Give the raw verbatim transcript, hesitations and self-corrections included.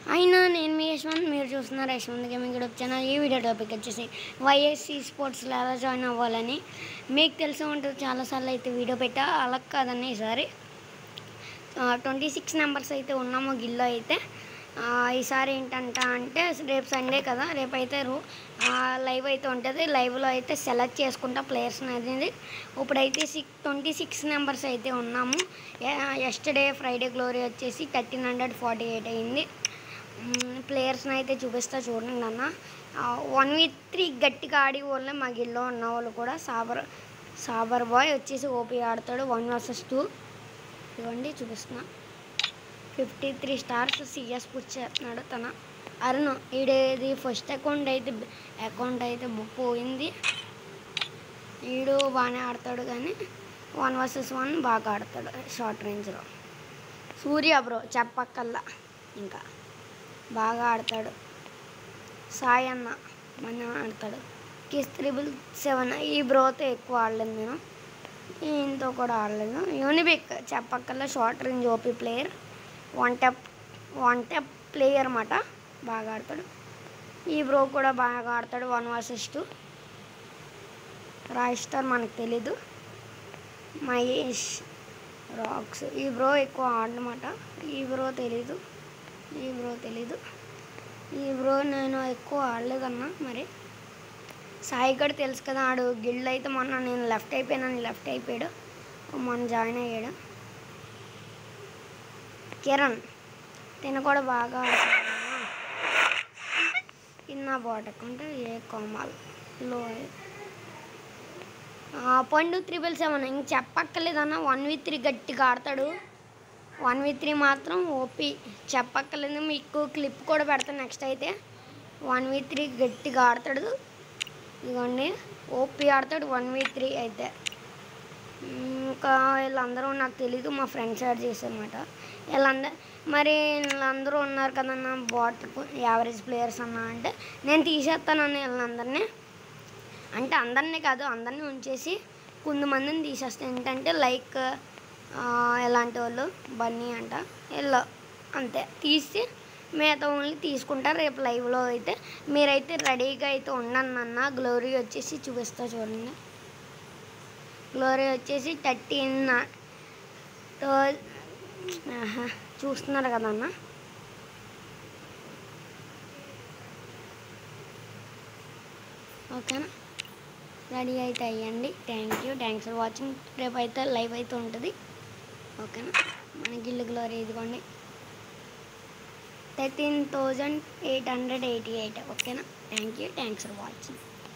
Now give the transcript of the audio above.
అయినా నేను మీ యశ్వంత్, మీరు చూస్తున్నారు యశ్వంత్ గేమింగ్ యూట్యూబ్ ఛానల్. ఈ వీడియో టాపిక్ వచ్చేసి వైఎస్ eSportsలో ఎలా జాయిన్ అవ్వాలని. మీకు తెలిసి ఉంటుంది, చాలాసార్లు అయితే వీడియో పెట్టా. అలా కాదని ఈసారి ట్వంటీ సిక్స్ నెంబర్స్ అయితే ఉన్నాము గిల్లో అయితే. ఈసారి ఏంటంట అంటే రేపు సండే కదా, రేపు అయితే రూ లైవ్ అయితే ఉంటుంది. లైవ్లో అయితే సెలెక్ట్ చేసుకుంటా ప్లేయర్స్ అనేది. ఇప్పుడైతే సిక్స్ ట్వంటీ సిక్స్ నెంబర్స్ అయితే ఉన్నాము. ఎస్టర్డే ఫ్రైడే గ్లోరీ వచ్చేసి థర్టీన్ హండ్రెడ్ ఫార్టీ ఎయిట్ అయింది. ప్లేయర్స్ని అయితే చూపిస్తా చూడండి అన్న. వన్ వీ త్రీ గట్టిగా ఆడి వాళ్ళే మా గిల్లో ఉన్న వాళ్ళు కూడా. సాబర్ సాబర్ బాయ్ వచ్చేసి ఓపీ ఆడతాడు, వన్ వర్సెస్ టూ. ఇవ్వండి చూపిస్తున్నా. Fifty three stars CS push చేస్తున్నాడు తన అరుణ్. ఈడేది ఫస్ట్ అకౌంట్ అయితే అకౌంట్ అయితే బుక్ పోయింది. ఈడు బాగానే ఆడతాడు కానీ వన్ వర్సెస్ వన్ బాగా ఆడతాడు షార్ట్ రేంజ్లో. సూర్య బ్రో చెప్పక్కల్లా ఇంకా బాగా ఆడతాడు. సాయి అన్న మన ఆడతాడు. కిస్ త్రిబుల్ సెవెన్ ఈ బ్రోతో ఎక్కువ ఆడలేదు నేను, ఈయనతో కూడా ఆడలేదు. యూనిబిక్ చెప్పక్కల్లా short range OP player, one tap one tap player అన్నమాట, బాగా ఆడతాడు. ఈ బ్రో కూడా బాగా ఆడతాడు, one versus two. Roy star మనకు తెలీదు. మహేష్ రాక్స్ ఈ బ్రో ఎక్కువ ఆడనమాట. ఈ బ్రో తెలీదు, ఈ బ్రో తెలీదు. ఈ బ్రో నేను ఎక్కువ ఆడలేదన్నా. మరి సాయి కూడా తెలుసు కదా, ఆడు గిల్డ్ అయితే మొన్న నేను లెఫ్ట్ అయిపోయాను, లెఫ్ట్ అయిపోయాడు, మొన్న జాయిన్ అయ్యాడు. కిరణ్ తిన కూడా బాగా ఆడుతున్నాడు. కింద బాటకుంటే ఏ కోమాల్ లో పండు త్రిబుల్ సెవెన్ ఇంక చెప్పక్కర్లేదన్న. వన్ వీ త్రీ గట్టిగా ఆడతాడు. వన్ వీ త్రీ మాత్రం ఓపీ చెప్పక్కర్లేదు. మీకు క్లిప్ కూడా పెడతాను నెక్స్ట్ అయితే. వన్ వీ త్రీ గట్టిగా ఆడతాడు. ఇదిగోండి ఓపీ ఆడతాడు వన్ వీ త్రీ అయితే. ఇంకా వీళ్ళందరూ నాకు తెలీదు, మా ఫ్రెండ్స్ యాడ్ చేశారన్నమాట. వీళ్ళందరూ మరి వీళ్ళందరూ ఉన్నారు కదన్న బాట్ యావరేజ్ ప్లేయర్స్ అన్న అంటే నేను తీసేస్తానని వీళ్ళందరినీ. అంటే అందరినీ కాదు, అందరినీ ఉంచేసి కొంతమందిని తీసేస్తాను. ఏంటంటే లైక్ ఎలాంటి వాళ్ళు బన్నీ అంట వీళ్ళు అంతే తీసి మిగతా ఓన్లీ తీసుకుంటారు రేపు లైవ్లో అయితే. మీరైతే రెడీగా అయితే ఉండండి అన్న. గ్లోరీ వచ్చేసి చూపిస్తా చూడండి. గ్లోరీ వచ్చేసి థర్టీన్ చూస్తున్నారు కదన్న. ఓకేనా, రెడీ అయితే అయ్యండి. Thank you, thanks for watching. రేపు అయితే లైవ్ అయితే ఉంటుంది. ఓకేనా, మన గిల్లు గ్లోరీ ఇదిగోండి thirteen thousand eight hundred eighty eight. ఓకేనా, thank you, thanks for watching.